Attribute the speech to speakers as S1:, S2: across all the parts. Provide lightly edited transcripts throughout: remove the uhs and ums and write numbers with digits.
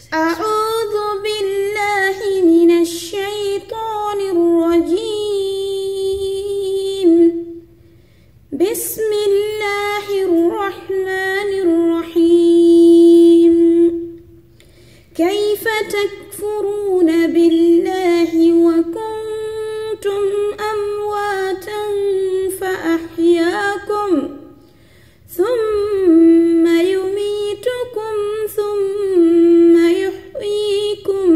S1: أعوذ بالله من الشيطان الرجيم. بسم الله الرحمن الرحيم. كيف تكفرون بالله وكنتم أمواتا فأحياكم ثم يميتكم ثم يحييكم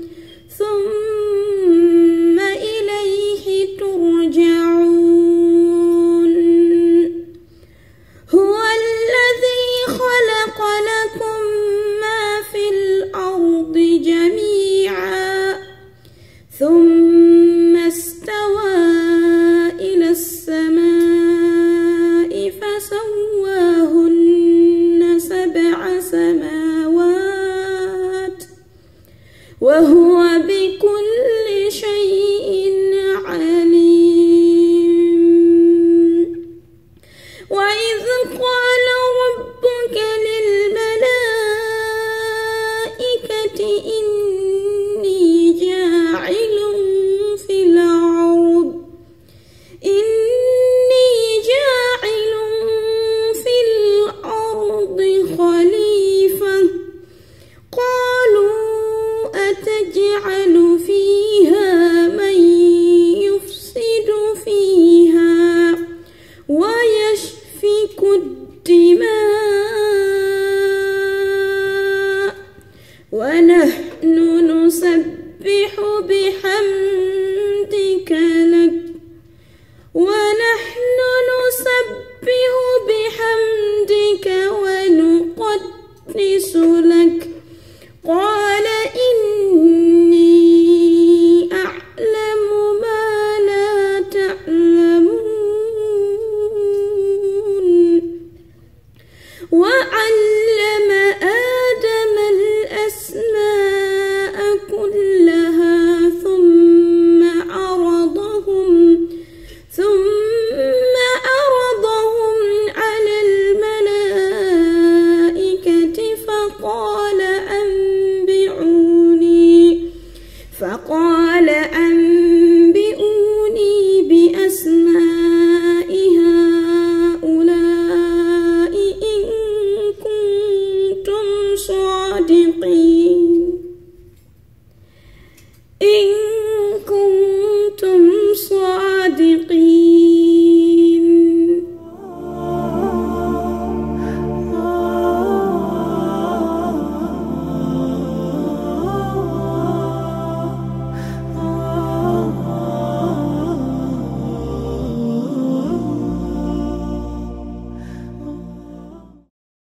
S1: ثم إليه ترجعون. هو الذي خلق لكم ما في الأرض جميعا ثم استوى إلى السماء فسواهن 7 سماوات وهو بكل شيء عليم. وإذ قال ربك للملائكة إني جاعل في الأرض خليفة. قالوا أتجعل فيها من يفسد فيها ويسفك الدماء ونحن نسبح بحمدك ونقدس لك. قال إني أعلم ما لا تعلمون. وعلم آدم الأسماء كلها ثم عرضهم على الملائكة فقال أنبئوني بأسماء هؤلاء إن كنتم صادقين.